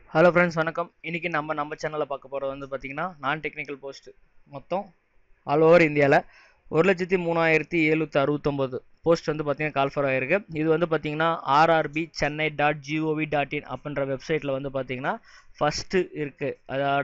Hello friends, வணக்கம். இன்றைக்கி நம்ம சேனலில் பார்க்க போகிறது வந்து பார்த்திங்கன்னா நான் டெக்னிக்கல் போஸ்ட் மொத்தம் ஆல் ஓவர் இந்தியாவில் 1,03,769 போஸ்ட் வந்து பார்த்திங்கன்னா கால்ஃபர் ஆகிருக்கு. இது வந்து பார்த்திங்கன்னா rrbchennai.gov.in அப்படின்ற வெப்சைட்டில் வந்து பார்த்திங்கன்னா ஃபஸ்ட்டு இருக்குது. அதோட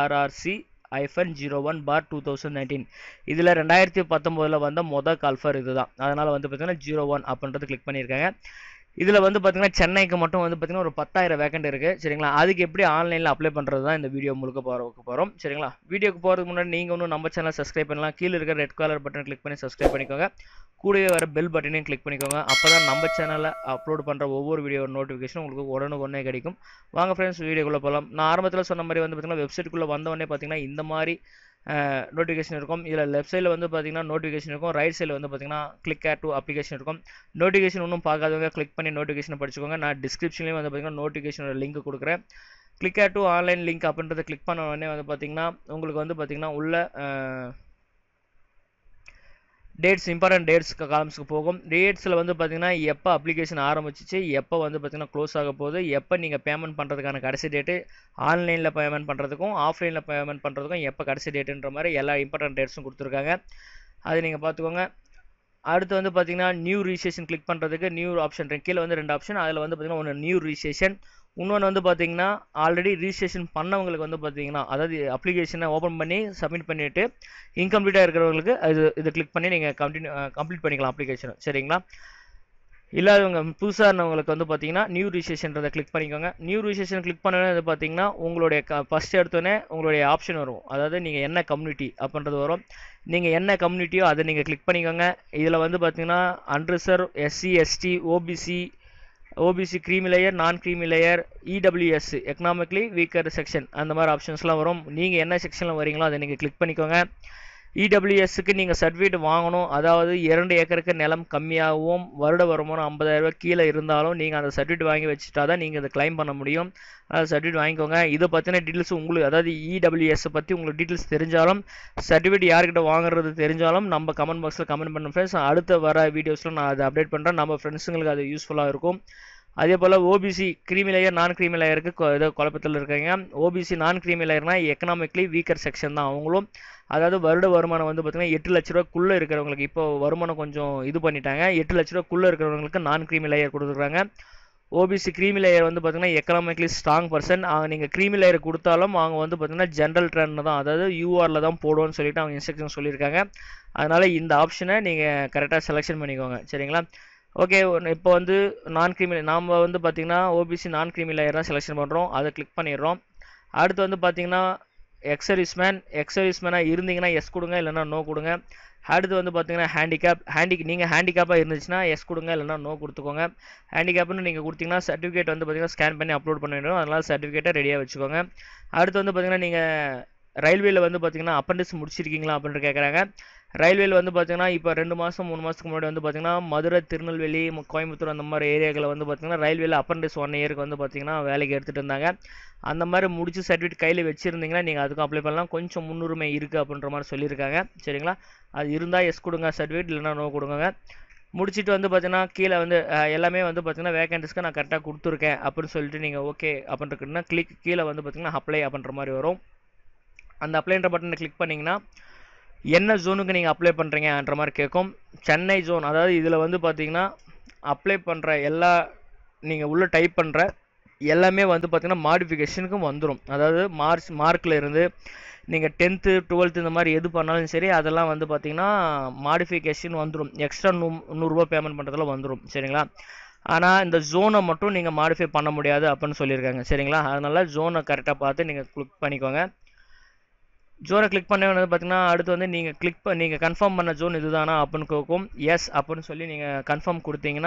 RRC-01/2019 இதில் 2019 வந்த மொதல் கால்ஃபர் இது தான். அதனால் வந்து பார்த்திங்கன்னா 01 அப்படின்றது கிளிக் பண்ணியிருக்காங்க. இதில் வந்து பார்த்திங்கன்னா சென்னைக்கு மட்டும் வந்து பார்த்திங்கன்னா ஒரு 10,000 வேக்கண்ட் இருக்குது. சரிங்களா, அதுக்கு எப்படி ஆன்லைனில் அப்ளை பண்ணுறது தான் இந்த வீடியோ முழுக்க போகிறோம். சரிங்களா, வீடியோக்கு போகிறதுக்கு முன்னாடி நீங்கள் ஒன்றும் நம்ம சேனல் சப்ஸ்கிரைப் பண்ணலாம். கீழே இருக்கிற ரெட் கலர் பட்டன் கிளிக் பண்ணி சப்ஸ்கிரைப் பண்ணிக்கோங்க. கூடவே வர பெல் பட்டனையும் கிளிக் பண்ணிக்கோங்க. அப்போ தான் நம்ம சேனலில் அப்லோட் பண்ணுற ஒவ்வொரு வீடியோ நோட்டிஃபிகேஷன் உங்களுக்கு உடனே கிடைக்கும். வாங்க ஃப்ரெண்ட்ஸ், வீடியோக்குள்ளே போகலாம். நான் ஆரம்பத்தில் சொன்ன மாதிரி வந்து பார்த்திங்கன்னா வெப்சைட்டுக்குள்ளே வந்தவொடனே பார்த்திங்கன்னா இந்த மாதிரி நோட்டிஃபிகேஷன் இருக்கும். இதில் லெஃப்ட் சைடில் வந்து பார்த்திங்கன்னா நோட்டிஃபிகேஷன் இருக்கும். ரைட் சைடில் வந்து பார்த்திங்கன்னா கிளிக் ஏர் டு அப்ளிகேஷன் இருக்கும். நோட்டிஃபிகேஷன் ஒன்றும் பார்க்காதவங்க கிளிக் பண்ணி நோட்டிஃபிகேஷன் படிச்சுக்கோங்க. நான் டிஸ்கிரிப்ஷன்லேயும் வந்து பார்த்திங்கன்னா நோட்டிஃபிகேஷனோட லிங்க் கொடுக்குறேன். Click here to online link அப்படின்றத கிளிக் பண்ண உடனே வந்து பார்த்திங்கன்னா உங்களுக்கு வந்து பார்த்திங்கன்னா உள்ள டேட்ஸ், இம்பார்ட்டன்ட் டேட்ஸ் காலம்ஸ்க்கு போகும். டேட்ஸில் வந்து பார்த்திங்கன்னா எப்போ அப்ளிகேஷன் ஆரம்பிச்சிச்சு, எப்போ வந்து பார்த்திங்கன்னா க்ளோஸ் ஆக போகுது, எப்போ நீங்கள் பேமெண்ட் பண்ணுறதுக்கான கடைசி டேட்டு, ஆன்லைனில் பேமெண்ட் பண்ணுறதுக்கும் ஆஃப்லைனில் பேமெண்ட் பண்ணுறதுக்கும் எப்போ கடைசி டேட்டுன்ற மாதிரி எல்லா இம்பார்ட்டன்ட் டேட்ஸும் கொடுத்துருக்காங்க. அது நீங்கள் பார்த்துக்கோங்க. அடுத்து வந்து பார்த்திங்கன்னா நியூ ரிஜிஸ்ட்ரேஷன் கிளிக் பண்ணுறதுக்கு நியூ ஆப்ஷன் கீழே வந்து 2 ஆப்ஷன். அதில் வந்து பார்த்திங்கன்னா ஒன்று நியூ ரிஜிஸ்ட்ரேஷன், இன்னொன்று வந்து பார்த்திங்கன்னா ஆல்ரெடி ரிஜிஸ்ட்ரேஷன் பண்ணவங்களுக்கு வந்து பார்த்திங்கன்னா அதாவது அப்ளிகேஷனை ஓப்பன் பண்ணி சப்மிட் பண்ணிவிட்டு இன்கம்ப்ளீட்டாக இருக்கிறவங்களுக்கு இது கிளிக் பண்ணி நீங்கள் கம்ப்ளீட் பண்ணிக்கலாம் அப்ளிகேஷனை. சரிங்களா, இல்லாதவங்க புதுசாக இருந்தவங்களுக்கு வந்து பார்த்தீங்கன்னா நியூ ரிஜிஸ்ட்ரேஷன்றதை கிளிக் பண்ணிக்கோங்க. நியூ ரிஜிஸ்ட்ரேஷன் கிளிக் பண்ணது பார்த்தீங்கன்னா உங்களுடைய ஃபஸ்ட் எடுத்தோடனே உங்களுடைய ஆப்ஷன் வரும். அதாவது நீங்கள் என்ன கம்யூனிட்டி அப்படின்றது வரும். நீங்கள் என்ன கம்யூனிட்டியோ அதை நீங்கள் கிளிக் பண்ணிக்கோங்க. இதில் வந்து பார்த்தீங்கன்னா unreserved, SC, ST, OBC creamy layer, non creamy layer, EWS economically weaker section அந்த மாதிரி ஆப்ஷன்ஸ்லாம் வரும். நீங்கள் என்ன செக்ஷனில் வரீங்களோ அதை நீங்கள் கிளிக் பண்ணிக்கோங்க. இடபிள்யூஎஸ்க்கு நீங்கள் சர்டிஃபிகேட் வாங்கணும். அதாவது 2 ஏக்கருக்கு நிலம் கம்மியாகவும் வருட வருமானம் 50,000 ரூபாய் கீழே இருந்தாலும் நீங்கள் அந்த சர்டிஃபிகேட் வாங்கி வச்சுட்டா தான் நீங்கள் அதை கிளைம் பண்ண முடியும். அதாவது சர்டிஃபிகேட் வாங்கிக்கோங்க. இதை பற்றின டீட்டெயில்ஸ் உங்களுக்கு, அதாவது இடபிள்யூஎஸ் பற்றி உங்களுக்கு டீட்டெயில்ஸ் தெரிஞ்சாலும், சர்டிஃபிகேட் யார்கிட்ட வாங்குறது தெரிஞ்சாலும் நம்ம கமெண்ட் பாக்ஸில் கமெண்ட் பண்ண ஃப்ரெண்ட்ஸ். அடுத்த வர வீடியோஸில் நான் அதை அப்டேட் பண்ணுறேன். நம்ம ஃப்ரெண்ட்ஸுங்களுக்கு அது யூஸ்ஃபுல்லாக இருக்கும். அதே போல் OBC creamy layer, non creamy லேயருக்கு ஏதோ குழப்பத்தில் இருக்காங்க. ஓபிசி நான் க்ரீமி லேயர்னா எக்கனாமிக்கலி வீக்கர் செக்ஷன் தான் அவங்களும். அதாவது வருட வருமானம் வந்து பார்த்திங்கன்னா 8 லட்ச ரூபாய்க்குள்ளே இருக்கிறவங்களுக்கு, இப்போ வருமானம் கொஞ்சம் இது பண்ணிட்டாங்க, 8 லட்ச ரூபாய்க்குள்ளே இருக்கிறவங்களுக்கு நான் க்ரீமி லேயர் கொடுத்துருக்காங்க. ஓபிசி க்ரீமி லேயர் வந்து பார்த்திங்கன்னா எக்கனாமிக்கலி ஸ்ட்ராங் பர்சன். நீங்கள் க்ரீமி லேயர் கொடுத்தாலும் அவங்க வந்து பார்த்திங்கன்னா ஜென்ரல் ட்ரெண்ட் தான், அதாவது யூஆரில் தான் போடுவோன்னு சொல்லிட்டு அவங்க இன்ஸ்ட்ரக்ஷன் சொல்லியிருக்காங்க. அதனால் இந்த ஆப்ஷனை நீங்கள் கரெக்டாக செலெக்ஷன் பண்ணிக்கோங்க. சரிங்களா, ஓகே. இப்போ வந்து நான் க்ரீமி நாம் வந்து பார்த்திங்கன்னா ஓபிசி நான் க்ரீமி லேயர் தான் செலெக்ஷன் பண்ணுறோம். அதை கிளிக் பண்ணிடுறோம். அடுத்து வந்து பார்த்திங்கன்னா எக்ஸர்வீஸ்மேனாக இருந்தீங்கன்னா எஸ் கொடுங்க, இல்லைனா நோ கொடுங்க. அடுத்து வந்து பார்த்தீங்கன்னா நீங்கள் ஹேண்டிகேப்பாக இருந்துச்சுன்னா எஸ் கொடுங்க, இல்லைனா நோ கொடுத்துக்கோங்க. ஹேண்டிகேப்னு நீங்கள் கொடுத்தீங்கன்னா சர்டிஃபிகேட் வந்து பார்த்தீங்கன்னா ஸ்கேன் பண்ணி அப்லோட் பண்ணிவிடும். அதனால் சர்டிஃபிகேட்டை ரெடியாக வச்சுக்கோங்க. அடுத்து வந்து பார்த்தீங்கன்னா நீங்கள் ரயில்வேயில் வந்து பார்த்தீங்கன்னா அப்பண்டிஸ் முடிச்சிருக்கீங்களா அப்படின்ட்டு கேட்குறாங்க. ரயில்வேயில் வந்து பார்த்தீங்கன்னா இப்போ 2 மாதம் 3 மாதத்துக்கு முன்னாடி வந்து பார்த்தீங்கன்னா மதுரை, திருநெல்வேலி, கோயம்புத்தூர் அந்த மாதிரி ஏரியாக்களை வந்து பார்த்தீங்கன்னா ரயில்வேயில் அப்பண்டிஸ் 1 இயருக்கு வந்து பார்த்தீங்கன்னா வேலைக்கு எடுத்துகிட்டு இருந்தாங்க. அந்த மாதிரி முடிச்சு சர்டிஃபிகேட் கையில் வச்சுருந்தீங்கன்னா நீங்கள் அதுக்கும் அப்ளை பண்ணலாம். கொஞ்சம் முன்னுரிமை இருக்குது அப்படின்ற மாதிரி சொல்லியிருக்காங்க. சரிங்களா, அது இருந்தால் எஸ் கொடுங்க சர்டிஃபிகேட், இல்லைனா நோ கொடுங்க. முடிச்சுட்டு வந்து பார்த்தீங்கன்னா கீழே வந்து எல்லாமே வந்து பார்த்தீங்கன்னா வேகன்டிஸ்க்கு நான் கரெக்டாக கொடுத்துருக்கேன் அப்படின்னு சொல்லிட்டு நீங்கள் ஓகே அப்படின்ட்டுன்னா கீழே வந்து பார்த்தீங்கன்னா அப்ளை அப்படின்ற மாதிரி வரும். அந்த அப்ளைன்ற பட்டனை கிளிக் பண்ணிங்கன்னா என்ன ஜோனுக்கு நீங்கள் அப்ளை பண்ணுறீங்கன்ற மாதிரி கேட்கும். சென்னை ஜோன், அதாவது இதில் வந்து பார்த்தீங்கன்னா அப்ளை பண்ணுற எல்லா நீங்கள் உள்ளே டைப் பண்ணுற எல்லாமே வந்து பார்த்திங்கன்னா மாடிஃபிகேஷனுக்கும் வந்துடும். அதாவது மார்க்கில் இருந்து நீங்கள் 10th 12th இந்த மாதிரி எது பண்ணாலும் சரி அதெல்லாம் வந்து பார்த்திங்கன்னா மாடிஃபிகேஷன் வந்துடும். எக்ஸ்ட்ரா 100 ரூபா பேமெண்ட் பண்ணுறதுல வந்துடும். சரிங்களா, ஆனால் இந்த ஜோனை மட்டும் நீங்கள் மாடிஃபை பண்ண முடியாது அப்படின்னு சொல்லியிருக்காங்க. சரிங்களா, அதனால் ஜோனை கரெக்டாக பார்த்து நீங்கள் கிளிக் பண்ணிக்கோங்க. ஜோனை கிளிக் பண்ண வந்து பார்த்தீங்கன்னா அடுத்து வந்து நீங்கள் கன்ஃபார்ம் பண்ண ஜோன் இதுதானா அப்படின்னு கேட்கும். எஸ் அப்படின்னு சொல்லி நீங்கள் கன்ஃபார்ம் கொடுத்தீங்கன்னா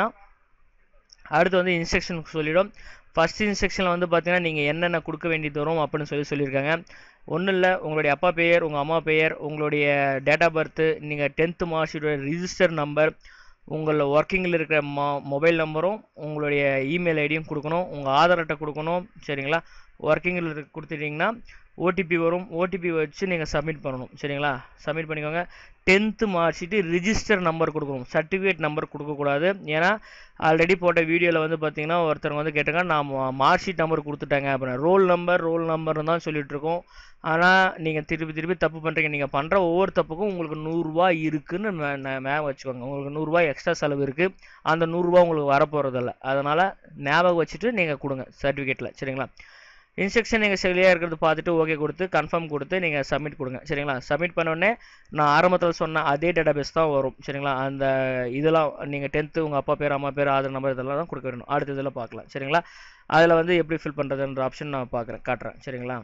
அடுத்து வந்து இன்ஸ்ட்ரக்ஷன் சொல்லிவிடும். ஃபஸ்ட் இன்ஸ்ட்ரக்ஷனில் வந்து பார்த்தீங்கன்னா நீங்கள் என்னென்ன கொடுக்க வேண்டியது வரும் அப்படின்னு சொல்லியிருக்காங்க. ஒன்றும் இல்லை, உங்களுடைய அப்பா பெயர், உங்கள் அம்மா பெயர், உங்களுடைய டேட் ஆஃப் பர்த்து, நீங்கள் 10th மார்க் ஷீட்டோட ரிஜிஸ்டர் நம்பர், உங்களில் ஒர்க்கிங்கில் இருக்கிற மொபைல் நம்பரும் உங்களுடைய இமெயில் ஐடியும் கொடுக்கணும். உங்கள் ஆதார் அட்டை கொடுக்கணும். சரிங்களா, ஒர்க்கிங்கில் கொடுத்துட்டிங்கன்னா ஓடிபி வரும். ஓடிபி வச்சு நீங்கள் சப்மிட் பண்ணணும். சரிங்களா? சப்மிட் பண்ணிக்கோங்க. 10th mark sheet register number கொடுக்கணும். சர்டிஃபிகேட் நம்பர் கொடுக்கக்கூடாது. ஏன்னா ஆல்ரெடி போட்ட வீடியோவில் வந்து பார்த்தீங்கன்னா ஒருத்தர் வந்து கேட்டாங்க, நான் மார்க் ஷீட் நம்பர் கொடுத்துட்டாங்க அப்படின்னா ரோல் நம்பர்னு தான் சொல்லிட்டு இருக்கோம். ஆனால் நீங்கள் திருப்பி தப்பு பண்ணுறீங்க. நீங்கள் பண்ணுற ஒவ்வொரு தப்புக்கும் உங்களுக்கு 100 ரூபா இருக்குன்னு ஞாபகம் வச்சுக்கோங்க. உங்களுக்கு 100 ரூபா எக்ஸ்ட்ரா செலவு இருக்குது. அந்த 100 ரூபா உங்களுக்கு வரப்போகிறதில்ல. அதனால் ஞாபகம் வச்சுட்டு நீங்கள் கொடுங்க சர்டிஃபிகேட்டில். சரிங்களா? இன்ஸ்ட்ரக்ஷன் நீங்கள் சரியாக இருக்கிறது பார்த்துட்டு ஓகே கொடுத்து கன்ஃபார்ம் கொடுத்து நீங்கள் சப்மிட் கொடுங்க. சரிங்களா? சப்மிட் பண்ணோடனே நான் ஆரம்பத்தில் சொன்ன அதே டேட்டாபேஸ் தான் வரும். சரிங்களா? அந்த இதெல்லாம் நீங்கள் 10th உங்கள் அப்பா பேர், அம்மா பேர், ஆதார் நம்பர் இதெல்லாம் தான் கொடுக்க வேணும். அடுத்த இதில் பார்க்கலாம். சரிங்களா? அதில் வந்து எப்படி ஃபில் பண்ணுறதுன்ற ஆப்ஷன் நான் காட்டுறேன். சரிங்களா?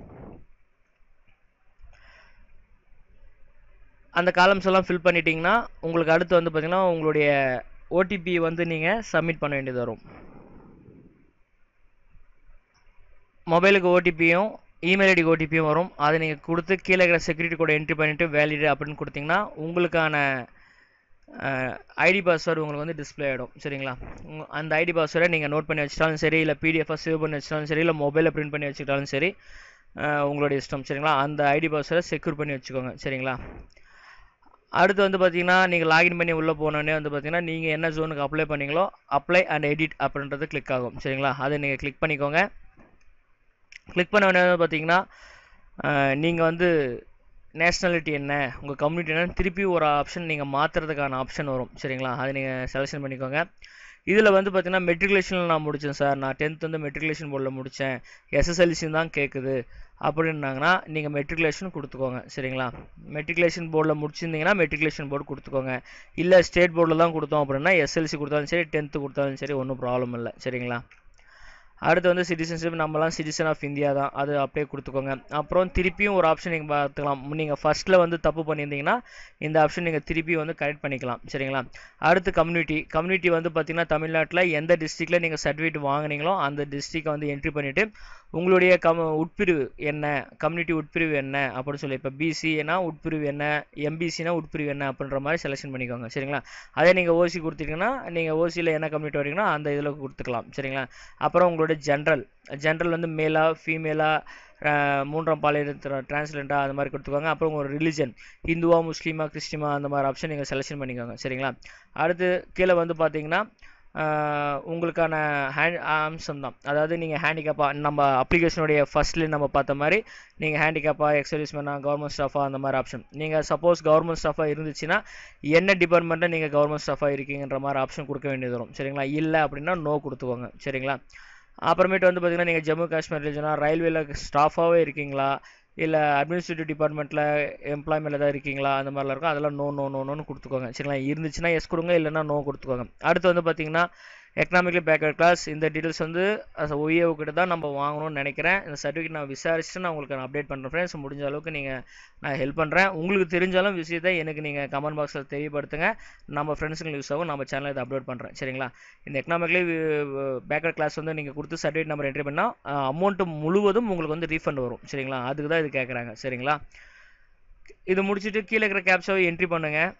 அந்த காலம்ஸ் எல்லாம் ஃபில் பண்ணிட்டீங்கன்னா உங்களுக்கு அடுத்து வந்து பார்த்தீங்கன்னா உங்களுடைய ஓடிபி வந்து நீங்கள் சப்மிட் பண்ண வேண்டியது வரும். மொபைலுக்கு ஓடிபியும் இமெயில் ஐடிக்கு ஓடிபியும் வரும். அதை நீங்கள் கொடுத்து கீழே இருக்கிற செக்யூரிட்டி கோடை என்ட்ரி பண்ணிவிட்டு வேலிட் அப்படின்னு கொடுத்தீங்கன்னா உங்களுக்கான ஐடி பாஸ்வேர்டு உங்களுக்கு வந்து டிஸ்பிளே ஆகிடும். சரிங்களா? அந்த ஐடி பாஸ்வேர்டை நீங்கள் நோட் பண்ணி வச்சுட்டாலும் சரி, இல்லை பிடிஎஃபாக சேவ் பண்ணி வச்சுட்டாலும் சரி, இல்லை மொபைலில் பிரிண்ட் பண்ணி வச்சுக்கிட்டாலும் சரி, உங்களுடைய இஷ்டம். சரிங்களா? அந்த ஐடி பாஸ்வேர்டை செக்யூர் பண்ணி வச்சுக்கோங்க. சரிங்களா? அடுத்து வந்து பார்த்தீங்கன்னா நீங்கள் லாகின் பண்ணி உள்ளே போனோடனே வந்து பார்த்தீங்கன்னா நீங்கள் என்ன ஜோனுக்கு அப்ளை பண்ணீங்களோ அப்ளை அண்ட் எடிட் அப்படின்றது கிளிக் ஆகும். சரிங்களா? அதை நீங்கள் கிளிக் பண்ணிக்கோங்க. கிளிக் பண்ண வேண்டியது பார்த்தீங்கன்னா நீங்கள் வந்து நேஷ்னாலிட்டி என்ன, உங்கள் கம்யூனிட்டி என்னன்னு திருப்பி ஒரு ஆப்ஷன் நீங்கள் மாற்றுறதுக்கான ஆப்ஷன் வரும். சரிங்களா? அதை நீங்கள் செலெக்ஷன் பண்ணிக்கோங்க. இதில் வந்து பார்த்தீங்கன்னா மெட்ரிகுலேஷனில் நான் முடித்தேன் சார், நான் 10th வந்து மெட்ரிகுலேஷன் போர்டில் முடித்தேன், எஸ்எஸ்எல்சின்னு தான் கேட்குது அப்படின்னாங்கன்னா நீங்கள் மெட்ரிகுலேஷன் கொடுத்துக்கோங்க. சரிங்களா? மெட்ரிகுலேஷன் போர்டில் முடிச்சிருந்தீங்கன்னா மெட்ரிகுலேஷன் போர்டு கொடுத்துக்கோங்க. இல்லை ஸ்டேட் போர்டில் தான் கொடுத்தோம் அப்படின்னா எஸ்எல்சி கொடுத்தாலும் சரி, 10th கொடுத்தாலும் சரி, ஒன்றும் ப்ராப்ளம் இல்லை. சரிங்களா? அடுத்து வந்து சிட்டிசன்ஷிப், நம்மலாம் சிட்டிசன் ஆஃப் இந்தியா தான், அது அப்படியே கொடுத்துக்கோங்க. அப்புறம் திருப்பியும் ஒரு ஆப்ஷன் நீங்கள் பார்த்துக்கலாம். நீங்கள் ஃபஸ்ட்டில் வந்து தப்பு பண்ணியிருந்தீங்கன்னா இந்த ஆப்ஷன் நீங்கள் திருப்பி வந்து கரெக்ட் பண்ணிக்கலாம். சரிங்களா? அடுத்து கம்யூனிட்டி வந்து பார்த்தீங்கன்னா தமிழ்நாட்டில் எந்த டிஸ்ட்ரிக்டில் நீங்கள் சர்டிஃபிகேட் வாங்கினீங்களோ அந்த டிஸ்ட்ரிக்டை வந்து என்ட்ரி பண்ணிவிட்டு உங்களுடைய உட்பிரிவு என்ன, கம்யூனிட்டி உட்பிரிவு என்ன அப்படின்னு சொல்லி, இப்போ பிசினா உட்பிரிவு என்ன, எம்பிசினா உட்பிரிவு என்ன அப்படின்ற மாதிரி செலெக்ஷன் பண்ணிக்கோங்க. சரிங்களா? அதே நீங்கள் ஓசி கொடுத்துட்டீங்கன்னா நீங்கள் ஓசியில் என்ன கம்யூனிட்டி வரீங்கன்னா அந்த இதில் கொடுத்துக்கலாம். சரிங்களா? அப்புறம் உங்களுடைய ஜென்ரல் வந்து மேலா ஃபீமேலா, மூன்றாம் பாலினத்தினர் டிரான்ஸ்ஜெண்டா அந்த மாதிரி கொடுத்துக்கோங்க. அப்புறம் உங்கள் ரிலிஜன் ஹிந்துவா, முஸ்லீமா, கிறிஸ்டிமா அந்த மாதிரி ஆப்ஷன் நீங்கள் செலெக்ஷன் பண்ணிக்கோங்க. சரிங்களா? அடுத்து கீழே வந்து பார்த்தீங்கன்னா உங்களுக்கான அம்சம் தான், அதாவது நீங்கள் ஹேண்டிகேப்பாக நம்ம அப்ளிகேஷனுடைய ஃபர்ஸ்ட்லேயே நம்ம பார்த்த மாதிரி நீங்கள் ஹேண்டிகேப்பாக, எக்ஸர்வீஸ்மேனா, கவர்மெண்ட் ஸ்டாஃபாக அந்த மாதிரி ஆப்ஷன். நீங்கள் சப்போஸ் கவர்மெண்ட் ஸ்டாஃபாக இருந்துச்சுன்னா என்ன டிபார்ட்மெண்ட்டில் நீங்கள் கவர்மெண்ட் ஸ்டாஃபாக இருக்கீங்கன்ற மாதிரி ஆப்ஷன் கொடுக்க வேண்டியது வரும். சரிங்களா? இல்லை அப்படின்னா நோ கொடுத்துக்கோங்க. சரிங்களா? அப்புறமேட்டு வந்து பார்த்தீங்கன்னா நீங்கள் ஜம்மு காஷ்மீர் ரீஜனா ரயில்வேல ஸ்டாஃபாகவே இருக்கீங்களா, இல்லை அட்மினிஸ்ட்ரேட்டிவ் டிபார்ட்மெண்ட்டில் எம்ப்ளாய்மெண்ட்டில் தான் இருக்கீங்களா, அந்த மாதிரிலாம் இருக்கும். அதெல்லாம் நோன்னு கொடுத்துக்கோங்க. சரிங்களா? இருந்துச்சுன்னா எஸ் கொடுங்க, இல்லைன்னா நோ கொடுத்துக்கோங்க. அடுத்து வந்து பார்த்தீங்கன்னா எக்கனாமிக்கலி பேக்வர்ட் கிளாஸ், இந்த டீட்டெயில்ஸ் வந்து ஒய்ஏஓ கிட்ட தான் நம்ம வாங்கணும்னு நினைக்கிறேன். இந்த சர்டிஃபிகேட் நான் விசாரிச்சுட்டு நான் உங்களுக்கு அப்டேட் பண்ணுறேன் ஃப்ரெண்ட்ஸ். முடிஞ்ச அளவுக்கு நான் ஹெல்ப் பண்ணுறேன். உங்களுக்கு தெரிஞ்சாலும் விஷயத்தை எனக்கு நீங்கள் கமெண்ட் பாக்ஸில் தெரியப்படுத்துங்க. நம்ம ஃப்ரெண்ட்ஸுங்களுக்கு யூஸ் ஆகும். நம்ம சேனலில் இதை அப்லோட் பண்ணுறேன். சரிங்களா? இந்த எக்கனாமிக்கலி பேக்வர்ட் கிளாஸ் வந்து நீங்கள் கொடுத்து சர்டிஃபிகேட் நம்பர் என்ட்ரி பண்ணால் அமௌண்ட்டு முழுவதும் உங்களுக்கு வந்து ரீஃபண்ட் வரும். சரிங்களா? அதுக்கு தான் இது கேட்குறாங்க. சரிங்களா? இது முடிச்சுட்டு கீழே இருக்கிற கேப்சாவை என்ட்ரி பண்ணுங்கள்.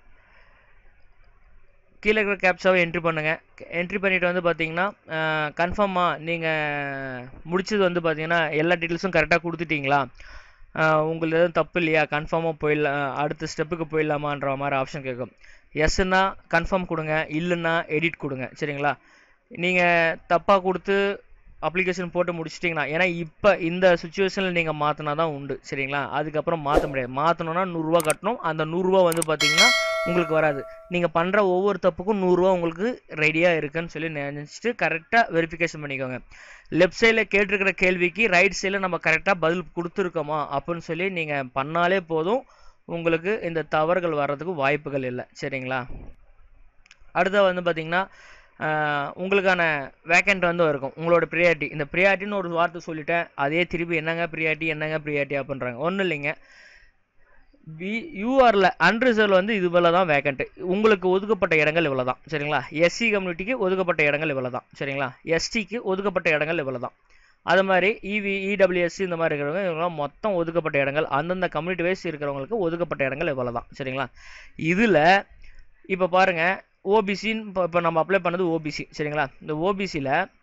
கீழே இருக்கிற கேப்சாவை என்ட்ரி பண்ணுங்கள். என்ட்ரி பண்ணிவிட்டு வந்து பார்த்தீங்கன்னா கன்ஃபார்மாக நீங்கள் முடிச்சது வந்து பார்த்தீங்கன்னா எல்லா டீட்டெயில்ஸும் கரெக்டாக கொடுத்துட்டிங்களா, உங்களுக்கு எதுவும் தப்பு இல்லையா, கன்ஃபார்மாக போயிடலாம், அடுத்த ஸ்டெப்புக்கு போயிடலாமான்ற மாதிரி ஆப்ஷன் கேட்கும். எஸ்ன்னா கன்ஃபார்ம் கொடுங்க, இல்லைன்னா எடிட் கொடுங்க. சரிங்களா? நீங்கள் தப்பாக கொடுத்து அப்ளிகேஷன் போட்டு முடிச்சிட்டிங்கன்னா, ஏன்னா இப்போ இந்த சுச்சுவேஷனில் நீங்கள் மாற்றினா தான் உண்டு. சரிங்களா? அதுக்கப்புறம் மாற்ற முடியாது. மாற்றணுன்னா 100 ரூபா கட்டணும். அந்த 100 ரூபா வந்து பார்த்தீங்கன்னா உங்களுக்கு வராது. நீங்கள் பண்ணுற ஒவ்வொரு தப்புக்கும் 100 ரூபா உங்களுக்கு ரெடியாக இருக்குன்னு சொல்லி நினச்சிட்டு கரெக்டாக வெரிஃபிகேஷன் பண்ணிக்கோங்க. லெஃப்ட் சைடில் கேட்டிருக்கிற கேள்விக்கு ரைட் சைடில் நம்ம கரெக்டாக பதில் கொடுத்துருக்கோமா அப்படின்னு சொல்லி நீங்கள் பண்ணாலே போதும். உங்களுக்கு இந்த தவறுகள் வர்றதுக்கு வாய்ப்புகள் இல்லை. சரிங்களா? அடுத்த வந்து பார்த்தீங்கன்னா உங்களுக்கான வேக்கண்ட் வந்து இருக்கும். உங்களோட ப்ரியாரிட்டி, இந்த ப்ரியாரிட்டின்னு ஒரு வார்த்தை சொல்லிட்டேன், அதே திருப்பி என்னங்க ப்ரியாரிட்டி அப்படின்றாங்க. ஒன்றும் இல்லைங்க, யூஆரில் அன்ரிசர்வ் வந்து இது போல தான் வேக்கண்ட். உங்களுக்கு ஒதுக்கப்பட்ட இடங்கள் இவ்வளோ தான். சரிங்களா? எஸ்சி கம்யூனிட்டிக்கு ஒதுக்கப்பட்ட இடங்கள் இவ்வளோ தான். சரிங்களா? எஸ்டிக்கு ஒதுக்கப்பட்ட இடங்கள் இவ்வளோ தான். அது மாதிரி இடபிள்யூஎஸ்சி இந்த மாதிரி இருக்கிறவங்க இவங்களாம் மொத்தம் ஒதுக்கப்பட்ட இடங்கள், அந்தந்த கம்யூனிட்டி வைஸ் இருக்கிறவங்களுக்கு ஒதுக்கப்பட்ட இடங்கள் இவ்வளோ தான். சரிங்களா? இதில் இப்போ பாருங்கள், ஓபிசின்னு இப்போ நம்ம அப்ளை பண்ணது ஓபிசி. சரிங்களா? இந்த ஓபிசியில்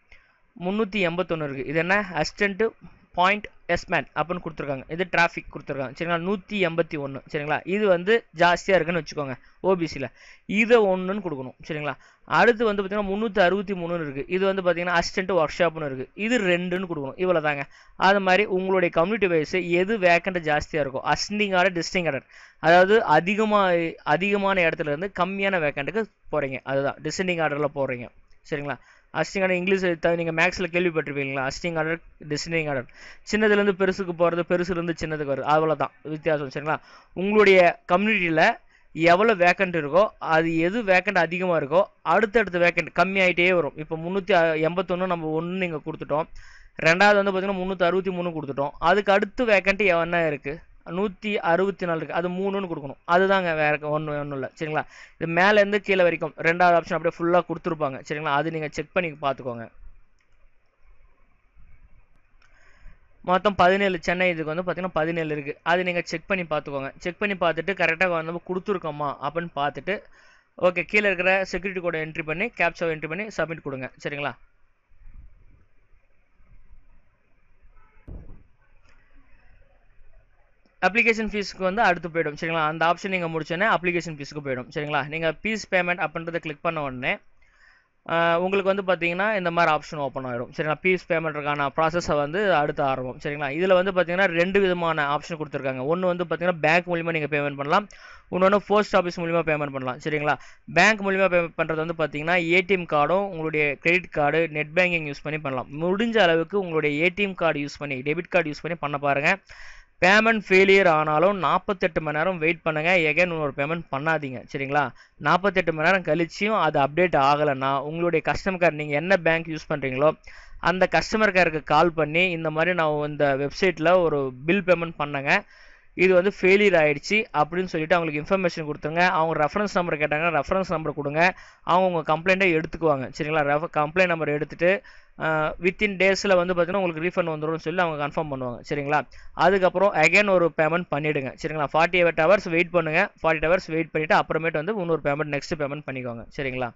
381 இருக்கு. இது என்ன அசிஸ்டன்ட் பாயிண்ட் எஸ்மேன் அப்படின்னு கொடுத்துருக்காங்க. இது டிராஃபிக் கொடுத்துருக்காங்க சரிங்களா. 181 சரிங்களா. இது வந்து ஜாஸ்தியாக இருக்குன்னு வச்சுக்கோங்க ஓபிசியில். இதை ஒன்றுன்னு கொடுக்கணும் சரிங்களா. அடுத்து வந்து பார்த்தீங்கன்னா 363 இருக்குது. இது வந்து பார்த்தீங்கன்னா அசிஸ்டன்ட் ஒர்க் ஷாப்னு இருக்குது. இது 2ன்னு கொடுக்கணும். இவ்வளோ தாங்க. அது மாதிரி உங்களுடைய கம்யூனிட்டி வைஸ் எது வேக்கண்ட் ஜாஸ்தியாக இருக்கும் அசிஸ்டிங் ஆர்டர் டிஸ்டிங் ஆர்டர், அதாவது அதிகமான இடத்துல இருந்து கம்மியான வேக்கண்ட்டுக்கு போகிறீங்க, அதுதான் டிசெண்டிங் ஆர்டரில் போடுறீங்க சரிங்களா. அசிஸ்டிங் ஆர்டர் இங்கிலீஷ் நீங்கள் மேக்ஸில் கேள்விப்பட்டிருப்பீங்களா, அசிஸ்டிங் ஆர்டர் டிசெண்டிங் ஆர்டர். சின்னதுலேருந்து பெருசுக்கு போகிறது, பெருசுலேருந்து சின்னதுக்கு வருது, அவ்வளோதான் வித்தியாசம் சரிங்களா. உங்களுடைய கம்யூனிட்டியில் எவ்வளோ வேக்கண்ட் இருக்கோ அது எது வேக்கண்ட் அதிகமாக இருக்கோ அடுத்தடுத்த வேக்கண்ட் கம்மியாயிட்டே வரும். இப்போ 381 நம்ம ஒன்று நீங்கள் கொடுத்துட்டோம். ரெண்டாவது வந்து பார்த்தீங்கன்னா 363 கொடுத்துட்டோம். அதுக்கு அடுத்து வேக்கண்ட் என்ன இருக்குது 164 இருக்குது. அது 3ன்னு கொடுக்கணும். அதுதாங்க வேற ஒன்றும் இல்லை சரிங்களா. இது மேலேருந்து கீழே வரைக்கும் ரெண்டாவது ஆப்ஷன் அப்படியே ஃபுல்லாக கொடுத்துருப்பாங்க சரிங்களா. அது நீங்கள் செக் பண்ணி பார்த்துக்கோங்க. மொத்தம் 17 சென்னை இதுக்கு வந்து பார்த்தீங்கன்னா 17 இருக்குது. அது நீங்கள் செக் பண்ணி பார்த்துக்கோங்க. செக் பண்ணி பார்த்துட்டு கரெக்டாக வந்து கொடுத்துருக்கோமா அப்படின்னு பார்த்துட்டு ஓகே கீழே இருக்கிற செக்யூரிட்டி கோடை என்ட்ரி பண்ணி கேப்சாவை என்ட்ரி பண்ணி சப்மிட் கொடுங்க சரிங்களா. அப்ளிகேஷன் ஃபீஸ்க்கு வந்து அடுத்து போய்டும் சரிங்களா. அந்த ஆப்ஷன் நீங்கள் முடிச்சோன்னே அப்ளிகேஷன் ஃபீஸுக்கு போய்டும் சரிங்களா. நீங்கள் ஃபீஸ் பேமெண்ட் அப்படின்றத கிளிக் பண்ண உடனே உங்களுக்கு வந்து பார்த்தீங்கன்னா இந்த மாதிரி ஆப்ஷன் ஓப்பன் ஆகிடும் சரிங்களா. ஃபீஸ் பேமெண்ட்டுக்கான ப்ராசஸை வந்து அடுத்து ஆரம்பம் சரிங்களா. இதில் வந்து பார்த்தீங்கன்னா 2 விதமான ஆப்ஷன் கொடுத்துருக்காங்க. ஒன்று வந்து பார்த்தீங்கன்னா பேங்க் மூலிமா நீங்கள் பேமெண்ட் பண்ணலாம், இன்னொன்று போஸ்ட் ஆஃபீஸ் மூலிமா பேமெண்ட் பண்ணலாம் சரிங்களா. பேங்க் மூலிமா பேமெண்ட் பண்ணுறது வந்து பார்த்தீங்கன்னா ஏடிஎம் கார்டும் உங்களுடைய credit card net banking use பண்ணி பண்ணலாம். முடிஞ்ச அளவுக்கு உங்களுடைய ஏடிஎம் கார்டு யூஸ் பண்ணி டெபிட் கார்டு யூஸ் பண்ணி பண்ண பாருங்கள். பேமெண்ட் ஃபெயிலியர் ஆனாலும் 48 மணி நேரம் வெயிட் பண்ணுங்கள். எகைன் இன்னொரு பேமெண்ட் பண்ணாதீங்க சரிங்களா. 48 மணி நேரம் கழிச்சியும் அது அப்டேட் ஆகலைன்னா உங்களுடைய கஸ்டமர் கேர் நீங்கள் என்ன பேங்க் யூஸ் பண்ணுறீங்களோ அந்த கஸ்டமர் கேருக்கு கால் பண்ணி இந்த மாதிரி நான் இந்த வெப்சைட்டில் ஒரு பில் பேமெண்ட் பண்ணேங்க, இது வந்து ஃபெயிலியர் ஆகிடுச்சு அப்படின்னு சொல்லிட்டு அவங்களுக்கு இன்ஃபர்மேஷன் கொடுத்துருங்க. அவங்க ரெஃபரன்ஸ் நம்பர் கேட்டாங்கன்னா ரெஃபரன்ஸ் நம்பர் கொடுங்க. அவங்க உங்கள் கம்ப்ளைண்ட்டை எடுத்துக்குவாங்க சரிங்களா. கம்ப்ளைண்ட் நம்பர் எடுத்துகிட்டு வித்தின் டேஸில் வந்து பார்த்தீங்கன்னா உங்களுக்கு ரீஃபண்ட் வந்துடும் சொல்லி அவங்க கன்ஃபார்ம் பண்ணுவாங்க சரிங்களா. அதுக்கப்புறம் அகைன் ஒரு பேமெண்ட் பண்ணிவிடுங்க சரிங்களா. 48 ஹவர்ஸ் வெயிட் பண்ணுங்கள். 48 ஹவர்ஸ் வெயிட் பண்ணிவிட்டு அப்புறமேட்டு வந்து இன்னொரு பேமெண்ட் நெக்ஸ்ட் பேமெண்ட் பண்ணிக்கோங்க சரிங்களா.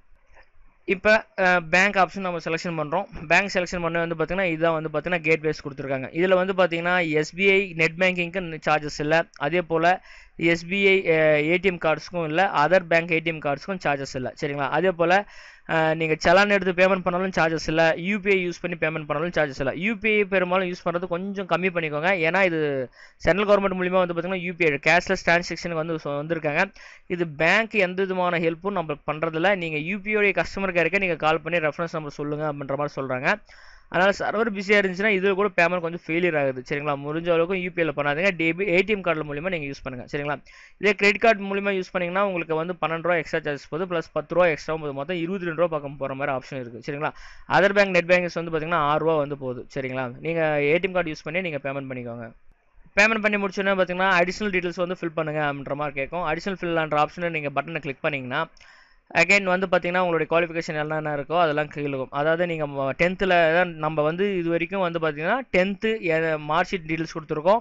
இப்போ பேங்க் ஆப்ஷன் நம்ம செலெக்ஷன் பண்ணுறோம். பேங்க் செலெக்ஷன் பண்ண வந்து பார்த்தீங்கன்னா இதுதான் வந்து பார்த்தீங்கன்னா கேட்வேஸ் கொடுத்துருக்காங்க. இதில் வந்து பார்த்தீங்கன்னா எஸ்பிஐ நெட் பேங்கிங்க்கு சார்ஜஸ் இல்லை, அதே போல் எஸ்பிஐ ஏடிஎம் கார்ட்ஸுக்கும் இல்லை, அதர் பேங்க் ஏடிஎம் கார்ட்ஸுக்கும் சார்ஜஸ் இல்லை சரிங்களா. அதே போல் நீங்கள் சலான் எடுத்து பேமெண்ட் பண்ணாலும் சார்ஜஸ் இல்லை, யூபிஐ யூஸ் பண்ணி பேமெண்ட் பண்ணாலும் சார்ஜஸ் இல்லை. யூபிஐ பெரும்பாலும் யூஸ் பண்ணுறது கொஞ்சம் கம்மி பண்ணிக்கோங்க. ஏன்னா இது சென்ட்ரல் கவர்மெண்ட் மூலிமா வந்து பார்த்தீங்கன்னா யூபிஐ கேஷ்லெஸ் டிரான்சாக்ஷனுக்கு வந்து வந்திருக்காங்க. இது பேங்க் எந்த விதமான ஹெல்ப்பும் நம்ம பண்ணுறதில்ல. நீங்கள் யூபிஐடைய கஸ்டமர் கேருக்கு நீங்கள் கால் பண்ணி ரெஃபரன்ஸ் நம்பர் சொல்லுங்கள் அப்படின்ற மாதிரி சொல்கிறாங்க. அதனால் சர்வர் பிஸியாக இருந்துச்சுன்னா இதில் கூட பேமெண்ட் கொஞ்சம் ஃபெயிலியர் ஆகுது சரிங்களா. முடிஞ்ச அளவுக்கு யூபிஐயில் பண்ணாதீங்க. ஏடிஎம் கார்டு மூலிமா நீங்கள் யூஸ் பண்ணுங்கள் சரிங்களா. இதே கிரெடிட் கார்டு மூலிமா யூஸ் பண்ணிங்கன்னா உங்களுக்கு வந்து 12 ரூபா எக்ஸ்ட்ரா சார்ஜஸ் போகுது, ப்ளஸ் 10 ரூபா எக்ஸ்ட்ரா போகுது, மொத்தம் 22 ரூபா பக்கம் போகிற மாதிரி ஆப்ஷன் இருக்குது சரிங்களா. அதர் பேங்க் நெட் பேங்கிங்ஸ் வந்து பார்த்தீங்கன்னா 6 ரூபா வந்து போகுது சரிங்களா. நீங்கள் ஏடிஎம் கார்டு யூஸ் பண்ணி நீங்கள் பேமெண்ட் பண்ணிக்கோங்க. பேமெண்ட் பண்ணி முடிச்சோன்னே பார்த்தீங்கன்னா அடிஷனல் டீட்டெயில்ஸ் வந்து ஃபில் பண்ணுங்கள் அப்படின்ற மாதிரி கேட்கும். அடிஷனல் ஃபில்ன்ற ஆப்ஷனை நீங்கள் பட்டனை கிளிக் பண்ணிங்கன்னா அகைன் வந்து பார்த்தீங்கன்னா உங்களுடைய குவாலிஃபிகேஷன் என்னென்ன இருக்கோ அதெல்லாம் கீழுக்கும். அதாவது நீங்கள் 10th தான் நம்ம வந்து இது வரைக்கும் வந்து பார்த்தீங்கன்னா 10th மார்க் ஷீட் டீட்டெயில்ஸ் கொடுத்துருக்கோம்,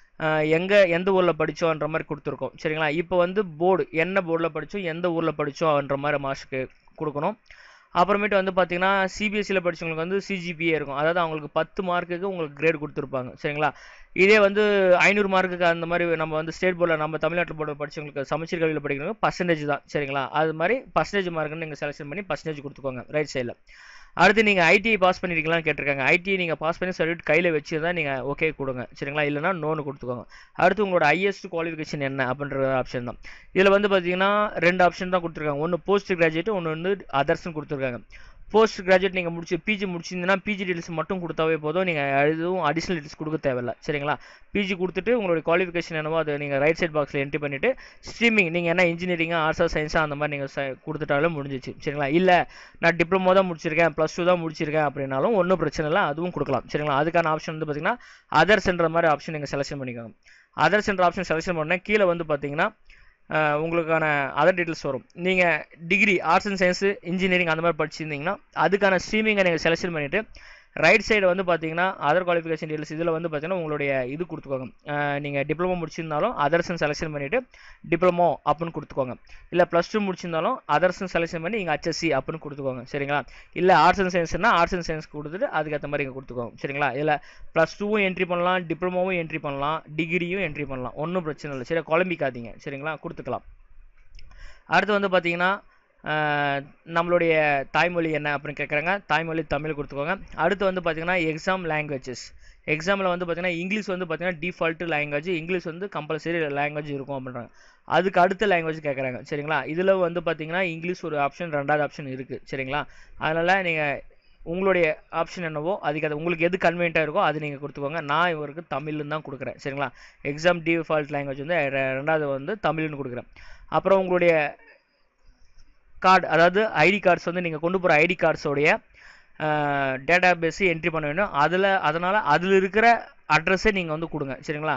எந்த ஊரில் படித்தோன்ற மாதிரி கொடுத்துருக்கோம் சரிங்களா. இப்போ வந்து போர்டு என்ன போர்டில் படித்தோம் எந்த ஊரில் படித்தோன்ற மாதிரி மார்க்ஸ்க்கு கொடுக்கணும். அப்புறமேட்டு வந்து பார்த்தீங்கன்னா சிபிஎஸ்சியில் படித்தவங்களுக்கு வந்து சிஜிபிஏ இருக்கும், அதாவது அவங்களுக்கு 10 மார்க்குக்கு உங்களுக்கு கிரேட் கொடுத்துருப்பாங்க சரிங்களா. இதே வந்து 500 மார்க்குக்கு அந்த மாதிரி நம்ம வந்து ஸ்டேட் போர்டில் நம்ம தமிழ்நாட்டு போர்டில் படித்தவங்களுக்கு சமச்சீர் கல்வியில் படிக்கிறவங்க பர்சன்டேஜ் தான் சரிங்களா. அது மாதிரி பர்சன்டேஜ் மார்க்குன்னு நீங்கள் செலக்ஷன் பண்ணி பர்சன்டேஜ் கொடுத்துக்கோங்க ரைட் சைடில். அடுத்து நீங்கள் ஐடிஐ பாஸ் பண்ணிருக்கீங்களான்னு கேட்டிருக்காங்க. ஐடிஐ நீங்கள் பாஸ் பண்ணி சர்டிஃபிகேட் கையில் வச்சு தான் நீங்கள் ஓகே கொடுங்க சரிங்களா, இல்லைனா நோன்னு கொடுத்துக்கோங்க. அடுத்து உங்களோட ஹையஸ்ட் குவாலிஃபிகேஷன் என்ன அப்படின்ற ஆப்ஷன் தான். இதில் வந்து பார்த்தீங்கன்னா 2 ஆப்ஷன் தான் கொடுத்துருக்காங்க. ஒன்று போஸ்ட் கிராஜுவேட், ஒன்று வந்து அதர்ஸ்ன்னு கொடுத்துருக்காங்க. போஸ்ட் கிராஜுவேட் நீங்கள் பிஜி முடிச்சிருந்தீங்கன்னா பிஜி டீட்டெயில்ஸ் மட்டும் கொடுத்தாவே போதும், நீங்கள் எதுவும் அடிஷனல் டீட்டெயில்ஸ் கொடுக்க தேவையில்லை சரிங்களா. பிஜி கொடுத்துட்டு உங்களுடைய குவாலிஃபிகேஷன் என்னவோ அதை நீங்கள் ரைட் சைட் பாக்ஸில் என்ட்ரி பண்ணிவிட்டு ஸ்ட்ரீமிங் நீங்கள் என்ன இன்ஜினியரிங்காக ஆர்ட்ஸா சயின்ஸாக அந்த மாதிரி நீங்கள் கொடுத்துட்டாலும் முடிஞ்சிச்சு சரிங்களா. இல்லை நான் டிப்ளமோ தான் முடிச்சிருக்கேன், +2 தான் முடிச்சிருக்கேன் அப்படின்னாலும் ஒன்றும் பிரச்சனை இல்லை, அதுவும் கொடுக்கலாம் சரிங்களா. அதுக்கான ஆப்ஷன் வந்து பார்த்தீங்கன்னா அதர்ஸ்ன்ற மாதிரி ஆப்ஷன் நீங்கள் செலக்ஷன் பண்ணிக்கோங்க. அதர்ஸ்ன்ற ஆப்ஷன் செலக்ஷன் பண்ணால் கீழே வந்து பார்த்தீங்கன்னா உங்களுக்கான அதர் டீட்டெயில்ஸ் வரும். நீங்கள் degree arts and science engineering அந்த மாதிரி படிச்சிருந்தீங்கன்னா அதுக்கான ஸ்ட்ரீமிங்கை நீங்கள் செலக்ஷன் பண்ணிவிட்டு ரைட் சைடு வந்து பார்த்தீங்கன்னா அதர் குவாலிஃபிகேஷன் டீடைல்ஸ் இதில் வந்து பார்த்தீங்கன்னா உங்களுடைய இது கொடுத்துக்கோங்க. நீங்கள் டிப்ளமோ முடிச்சிருந்தாலும் அதர்ஸ்ன்னு செலெக்ஷன் பண்ணிவிட்டு டிப்ளமோ அப்படின்னு கொடுத்துக்கோங்க. இல்லை +2 முடிச்சிருந்தாலும் அதர்ஸ்ன்னு செலெக்ஷன் பண்ணி இங்கே HSC அப்படின்னு கொடுத்துக்கோங்க. சரிங்களா? இல்லை ஆர்ட்ஸ் அண்ட் சயின்ஸ்னா ஆர்ட்ஸ் அண்ட் சயின்ஸ் கொடுத்துட்டு அதுக்கேற்ற மாதிரி இங்கே கொடுத்துக்கோங்க. சரிங்களா? இதில் +2வும் என்ட்ரி பண்ணலாம், டிப்ளமோவும் என்ட்ரி பண்ணலாம், டிகிரியும் என்ட்ரி பண்ணலாம். ஒன்றும் பிரச்சனை இல்லை. சரியா? குழம்பிக்காதீங்க. சரிங்களா? கொடுத்துக்கலாம். அடுத்து வந்து பார்த்தீங்கன்னா நம்மளுடைய தாய்மொழி என்ன அப்படின்னு கேட்குறாங்க. தாய்மொழி தமிழ் கொடுத்துக்கோங்க. அடுத்து வந்து பார்த்தீங்கன்னா எக்ஸாம் லாங்குவேஜஸ். எக்ஸாமில் வந்து பார்த்தீங்கன்னா இங்கிலீஷ் வந்து பார்த்தீங்கன்னா டிஃபால்ட்டு லாங்குவேஜ், இங்கிலீஷ் வந்து கம்பல்சரி லாங்குவேஜ் இருக்கும் அப்படின்றாங்க. அதுக்கு அடுத்த லாங்குவேஜ் கேட்குறாங்க. சரிங்களா? இதில் வந்து பார்த்தீங்கன்னா இங்கிலீஷ் ஒரு ஆப்ஷன், 2வது ஆப்ஷன் இருக்குது. சரிங்களா? அதனால் நீங்கள் உங்களுடைய ஆப்ஷன் என்னவோ அதுக்கு உங்களுக்கு எது கன்வீனியண்ட்டாக இருக்கோ அது நீங்கள் கொடுத்துக்கோங்க. நான் இவருக்கு தமிழ்னு தான் கொடுக்குறேன். சரிங்களா? எக்ஸாம் டிஃபால்ட் லாங்குவேஜ் வந்து 2வது வந்து தமிழ்னு கொடுக்குறேன். அப்புறம் உங்களுடைய கார்டு, அதாவது ஐடி கார்ட்ஸ் வந்து நீங்கள் கொண்டு போகிற ஐடி கார்ட்ஸோடைய டேட்டா பேஸை என்ட்ரி பண்ண வேண்டும். அதனால் அதில் இருக்கிற அட்ரஸை நீங்கள் வந்து கொடுங்க. சரிங்களா?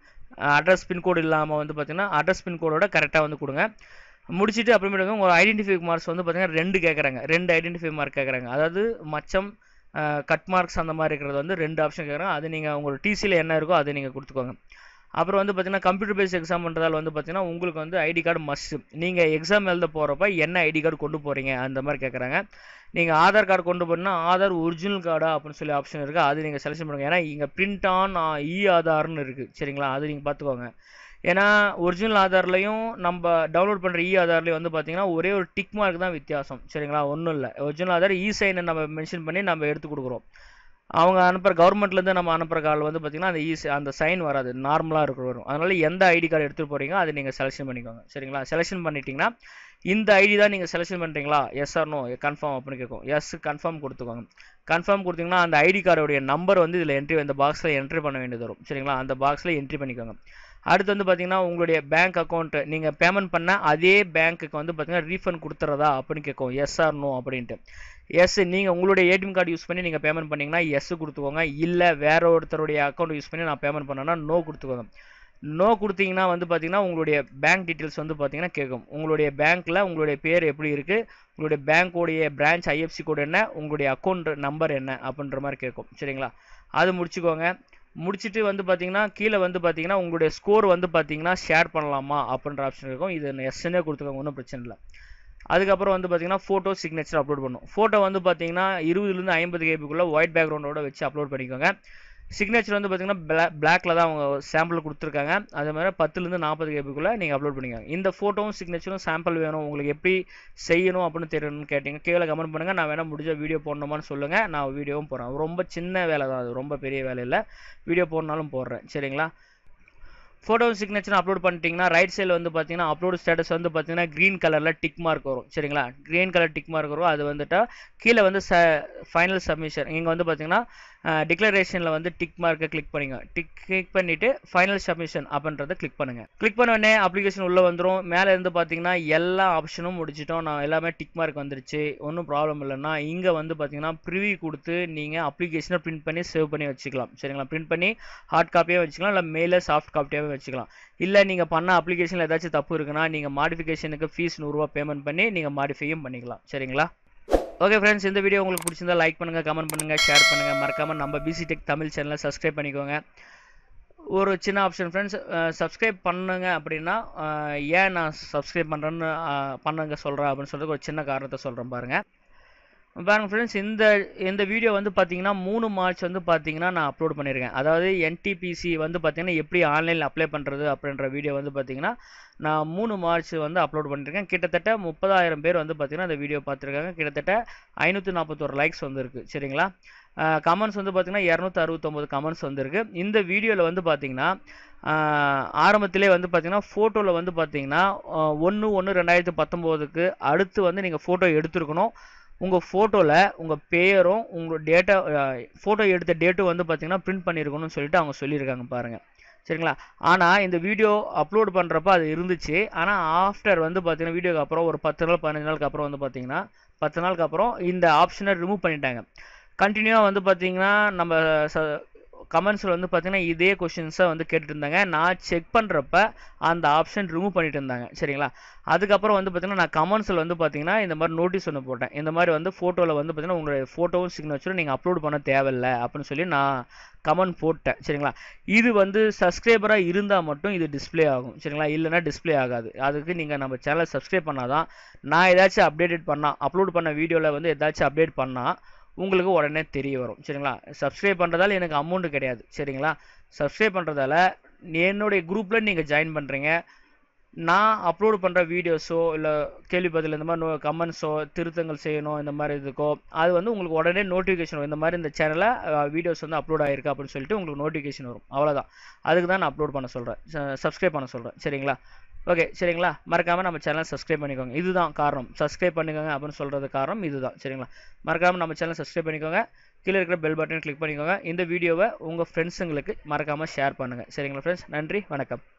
அட்ரஸ் பின்கோடு இல்லாமல் வந்து பார்த்தீங்கன்னா அட்ரஸ் பின்கோடோட கரெக்டாக வந்து கொடுங்க. முடிச்சுட்டு அப்புறமேட்டு உங்கள் ஐடென்டிஃபை மார்க்ஸ் வந்து பார்த்தீங்கன்னா 2 கேட்குறாங்க. 2 ஐடென்டிஃபை மார்க் கேட்குறாங்க. அதாவது மச்சம், கட் மார்க்ஸ் அந்த மாதிரி இருக்கிறது வந்து 2 ஆப்ஷன் கேட்குறாங்க. அது நீங்கள் உங்களோட டிசியில் என்ன இருக்கோ அதை நீங்கள் கொடுத்துக்கோங்க. அப்புறம் வந்து பார்த்தீங்கன்னா கம்ப்யூட்டர் பேஸ்ட் எக்ஸாம் பண்ணுறதால வந்து பார்த்தீங்கன்னா உங்களுக்கு வந்து ஐடி கார்டு மஸ்ட். நீங்கள் எக்ஸாம் எழுத போகிறப்ப என்ன ஐடி கார்டு கொண்டு போகிறீங்க அந்த மாதிரி கேட்குறாங்க. நீங்கள் ஆதார் கார்டு கொண்டு போனால் ஆதார் ஒரிஜினல் கார்டா அப்படின்னு சொல்லி ஆப்ஷன் இருக்குது. அது நீங்கள் செலக்ஷன் பண்ணுங்கள். ஏன்னா இங்கே பிரிண்ட் ஆன் ஆதார்னு இருக்குது. சரிங்களா? அது நீங்கள் பார்த்துக்கோங்க. ஏன்னா ஒரிஜினல் ஆதார்லையும் நம்ம டவுன்லோட் பண்ணுற ஆதார்லையும் வந்து பார்த்தீங்கன்னா ஒரே ஒரு டிக் மார்க் தான் வித்தியாசம். சரிங்களா? ஒன்றும் இல்லை. ஒரிஜினல் ஆதார் சைனை நம்ம மென்ஷன் பண்ணி நம்ம எடுத்து கொடுக்குறோம். அவங்க அனுப்புகிற கவர்மெண்ட்லேருந்து நம்ம அனுப்புகிற கால் வந்து பார்த்தீங்கன்னா அந்த சைன் வராது, நார்மலாக இருக்கிற வரும். அதனால் எந்த ஐடி கார்டு எடுத்துகிட்டு போகிறீங்க அதை நீங்கள் செலெக்ஷன் பண்ணிக்கோங்க. சரிங்களா? செலெக்ஷன் பண்ணிட்டீங்கன்னா இந்த ஐடி தான் நீங்கள் செலெக்ஷன் பண்ணுறீங்களா, எஸ் ஆர் நோ, கன்ஃபார்ம் அப்படின்னு கேட்கும். எஸ் கன்ஃபார்ம் கொடுத்துக்கோங்க. கன்ஃபார்ம் கொடுத்தீங்கன்னா அந்த ஐடி கார்டுடைய நம்பர் வந்து இதில் இந்த பாக்ஸில் என்ட்ரி பண்ண வேண்டியது வரும். சரிங்களா? அந்த பாக்ஸில் என்ட்ரி பண்ணிக்கோங்க. அடுத்து வந்து பார்த்தீங்கன்னா உங்களுடைய பேங்க் அக்கௌண்ட் நீங்கள் பேமெண்ட் பண்ண அதே பேங்க்குக்கு வந்து பார்த்தீங்கன்னா ரீஃபண்ட் கொடுத்துறதா அப்படின்னு கேட்கும். எஸ் ஆர் நோ அப்படின்ட்டு. எஸ், நீங்கள் உங்களுடைய ஏடிஎம் கார்டு யூஸ் பண்ணி நீங்கள் பேமெண்ட் பண்ணிங்கன்னா எஸ் கொடுத்துக்கோங்க. இல்லை வேற ஒருத்தருடைய அக்கௌண்ட் யூஸ் பண்ணி நான் பேமெண்ட் பண்ணேன்னா நோ கொடுத்துக்கோங்க. நோ கொடுத்தீங்கன்னா வந்து பார்த்தீங்கன்னா உங்களுடைய பேங்க் டீட்டெயில்ஸ் வந்து பார்த்தீங்கன்னா கேட்கும். உங்களுடைய பேங்க்கில் உங்களுடைய பேர் எப்படி இருக்குது, உங்களுடைய பேங்க்கோடைய பிரான்ச் ஐஎஃப்சி கோடு என்ன, உங்களுடைய அக்கௌண்ட் நம்பர் என்ன அப்படின்ற மாதிரி கேட்கும். சரிங்களா? அது முடிச்சுக்கோங்க. முடிச்சுட்டு வந்து பார்த்தீங்கன்னா கீழே வந்து பார்த்தீங்கன்னா உங்களுடைய ஸ்கோர் வந்து பார்த்தீங்கன்னா ஷேர் பண்ணலாமா அப்படின்ற ஆப்ஷன் இருக்கும். இது எஸ்ன்னே கொடுத்துக்கோங்க, ஒன்றும் பிரச்சனை இல்லை. அதுக்கப்புறம் வந்து பார்த்தீங்கன்னா ஃபோட்டோ சிக்னேச்சர் அப்லோட் பண்ணும். ஃபோட்டோ வந்து பார்த்தீங்கன்னா 20லேருந்து 50 கேபிக்குள்ளே ஒயிட் பேக்ரவுண்டோட வச்சு அப்லோட் பண்ணிக்கோங்க. சிக்னேச்சர் வந்து பார்த்தீங்கன்னா பிளாக்ல தான் அவங்க சாம்பிள் கொடுத்துருக்காங்க. அதே மாதிரி 10லேருந்து 40 கேபிக்குள்ளே நீங்கள் அப்லோட் பண்ணிக்கோங்க. இந்த ஃபோட்டோவும் சிக்னேச்சரும் சாம்பிள் வேணும், உங்களுக்கு எப்படி செய்யணும் அப்படின்னு தெரியணும்னு கேட்டிங்க கீழே கமெண்ட் பண்ணுங்கள். நான் வேணால் முடிஞ்ச வீடியோ போடணுமான்னு சொல்லுங்கள், நான் வீடியோவும் போடுறேன். ரொம்ப சின்ன வேலை தான் அது, ரொம்ப பெரிய வேலை இல்லை. வீடியோ போடனாலும் போடுறேன். சரிங்களா? ஃபோட்டோ சிக்னேச்சர் அப்லோட் பண்ணிட்டீங்கன்னா ரைட் சைடில் வந்து பார்த்தீங்கன்னா அப்லோட் ஸ்டேட்டஸ் வந்து பார்த்தீங்கன்னா க்ரீன் கலரில் டிக் மார்க் வரும். சரிங்களா? க்ரீன் கலர் டிக் மார்க் வரும். அது வந்துட்டா கீழே வந்து ஃபைனல் சப்மிஷன் இங்கே வந்து பார்த்தீங்கன்னா டிக்ளரேஷனில் வந்து டிக் மார்க்கை கிளிக் பண்ணிங்க. கிளிக் பண்ணிவிட்டு ஃபைனல் சப்மிஷன் அப்படின்றத கிளிக் பண்ணுங்கள். கிளிக் பண்ண உடனே அப்ளிகேஷன் உள்ளே வந்துடும். மேலே இருந்து பார்த்தீங்கன்னா எல்லா ஆப்ஷனும் முடிச்சிட்டோம், நான் எல்லாமே டிக் மார்க் வந்துருச்சு, ஒன்றும் ப்ராப்ளம் இல்லைன்னா இங்கே வந்து பார்த்தீங்கன்னா ப்ரிவியூ கொடுத்து நீங்கள் அப்ளிகேஷனை பிரிண்ட் பண்ணி சேவ் பண்ணி வச்சுக்கலாம். சரிங்களா? பிரிண்ட் பண்ணி ஹார்ட் காப்பியாக வச்சுக்கலாம், இல்லை மெயிலில் சாஃப்ட் காப்பியாகவே வச்சுக்கலாம். இல்லை நீங்கள் பண்ண அப்ளிகேஷனில் ஏதாச்சும் தப்பு இருக்குன்னா நீங்கள் மாடிஃபிகேஷனுக்கு ஃபீஸ் 100 ரூபா பேமெண்ட் பண்ணி நீங்கள் மாடிஃபையும் பண்ணிக்கலாம். சரிங்களா? ஓகே ஃப்ரெண்ட்ஸ், இந்த வீடியோ உங்களுக்கு பிடிச்சிருந்தா லைக் பண்ணுங்கள், கமெண்ட் பண்ணுங்கள், ஷேர் பண்ணுங்கள். மறக்காமல் நம்ம பிசி டெக் தமிழ் சேனலை சப்ஸ்கிரைப் பண்ணிக்கோங்க. ஒரு சின்ன ஆப்ஷன் ஃப்ரெண்ட்ஸ், சப்ஸ்கிரைப் பண்ணுங்க அப்படின்னா ஏன் நான் சப்ஸ்கிரைப் பண்ணுறேன்னு பண்ணுங்க சொல்கிறேன் அப்படின்னு சொல்லிட்டு ஒரு சின்ன காரணத்தை சொல்கிறேன் பாருங்கள். பாருங்கள் ஃப்ரெண்ட்ஸ், இந்த வீடியோ வந்து பார்த்தீங்கன்னா 3 மார்ச் வந்து பார்த்தீங்கன்னா நான் அப்லோட் பண்ணியிருக்கேன். அதாவது என்டிபிசி வந்து பார்த்தீங்கன்னா எப்படி ஆன்லைனில் அப்ளை பண்ணுறது அப்படின்ற வீடியோ வந்து பார்த்தீங்கன்னா நான் 3 மார்ச் வந்து அப்லோட் பண்ணியிருக்கேன். கிட்டத்தட்ட 30,000 பேர் வந்து பார்த்தீங்கன்னா அந்த வீடியோ பார்த்துருக்காங்க. கிட்டத்தட்ட 541 லைக்ஸ் வந்துருக்கு. சரிங்களா? கமெண்ட்ஸ் வந்து பார்த்தீங்கன்னா 269 கமெண்ட்ஸ் வந்துருக்கு. இந்த வீடியோவில் வந்து பார்த்தீங்கன்னா ஆரம்பத்திலே வந்து பார்த்தீங்கன்னா ஃபோட்டோவில் வந்து பார்த்தீங்கன்னா 1/1/2019க்கு அடுத்து வந்து நீங்கள் ஃபோட்டோ எடுத்துருக்கணும். உங்கள் ஃபோட்டோவில் உங்கள் பேரும் உங்கள் டேட்டா ஃபோட்டோ எடுத்த டேட்டும் வந்து பார்த்தீங்கன்னா பிரிண்ட் பண்ணியிருக்கணும்னு சொல்லிட்டு அவங்க சொல்லியிருக்காங்க பாருங்கள். சரிங்களா? ஆனால் இந்த வீடியோ அப்லோட் பண்ணுறப்ப அது இருந்துச்சு. ஆனால் ஆஃப்டர் வந்து பார்த்தீங்கன்னா வீடியோக்கு அப்புறம் ஒரு 10 நாள் 15 நாளுக்கு அப்புறம் வந்து பார்த்தீங்கன்னா 10 நாளுக்கு அப்புறம் இந்த ஆப்ஷனை ரிமூவ் பண்ணிட்டாங்க. கண்டினியூவாக வந்து பார்த்தீங்கன்னா நம்ம கமெண்ட்ஸில் வந்து பார்த்தீங்கன்னா இதே கொஷின்ஸை வந்து கேட்டுட்டு இருந்தாங்க. நான் செக் பண்ணுறப்ப அந்த ஆப்ஷன் ரிமூவ் பண்ணிட்டு இருந்தாங்க. சரிங்களா? அதுக்கப்புறம் வந்து பார்த்தீங்கன்னா நான் கமெண்ட்ஸில் வந்து பார்த்தீங்கன்னா இந்த மாதிரி நோட்டீஸ் ஒன்று போட்டேன். இந்த மாதிரி வந்து ஃபோட்டோவில் வந்து பார்த்தீங்கன்னா உங்களுடைய ஃபோட்டோவும் சிக்னேச்சரும் நீங்கள் அப்லோட் பண்ண தேவையில்லை அப்படின்னு சொல்லி நான் கமெண்ட் போட்டேன். சரிங்களா? இது வந்து சப்ஸ்கிரைபராக இருந்தால் மட்டும் இது டிஸ்ப்ளே ஆகும். சரிங்களா? இல்லைன்னா டிஸ்ப்ளே ஆகாது. அதுக்கு நீங்கள் நம்ம சேனலை சப்ஸ்கிரைப் பண்ணாதான் நான் ஏதாச்சும் அப்லோட் பண்ண வீடியோவில் வந்து ஏதாச்சும் அப்டேட் பண்ணால் உங்களுக்கு உடனே தெரிய வரும். சரிங்களா? சப்ஸ்கிரைப் பண்ணுறதால எனக்கு அமௌண்ட் கிடையாது. சரிங்களா? சப்ஸ்கிரைப் பண்ணுறதால என்னுடைய குரூப்பில் நீங்கள் ஜாயின் பண்ணுறீங்க. நான் அப்லோட் பண்ணுற வீடியோஸோ இல்லை கேள்வி பதில் இந்த மாதிரி கமெண்ட்ஸோ திருத்தங்கள் செய்யணும் இந்த மாதிரி இதுக்கோ அது வந்து உங்களுக்கு உடனே நோட்டிஃபிகேஷன் வரும். இந்த மாதிரி இந்த சேனலில் வீடியோஸ் வந்து அப்லோட் ஆகிருக்கு அப்படின்னு சொல்லிட்டு உங்களுக்கு நோட்டிஃபிகேஷன் வரும். அவ்வளோதான். அதுக்கு தான் நான் அப்லோட் பண்ண சொல்கிறேன், சப்ஸ்கிரைப் பண்ண சொல்கிறேன். சரிங்களா? ஓகே. சரிங்களா? மறக்காமல் நம்ம சேனலை சப்ஸ்கிரைப் பண்ணிக்கோங்க. இதுதான் காரணம். சப்ஸ்கிரைப் பண்ணிக்கோங்க அப்படின்னு சொல்கிறது காரணம் இதுதான். சரிங்களா? மறக்காமல் நம்ம சேனலை சப்ஸ்கிரைப் பண்ணிக்கோங்க. கீழே இருக்கிற பெல் பட்டன் கிளிக் பண்ணிக்கோங்க. இந்த வீடியோவை உங்கள் ஃப்ரெண்ட்ஸுங்களுக்கு மறக்காமல் ஷேர் பண்ணுங்கள். சரிங்களா ஃப்ரெண்ட்ஸ்? நன்றி, வணக்கம்.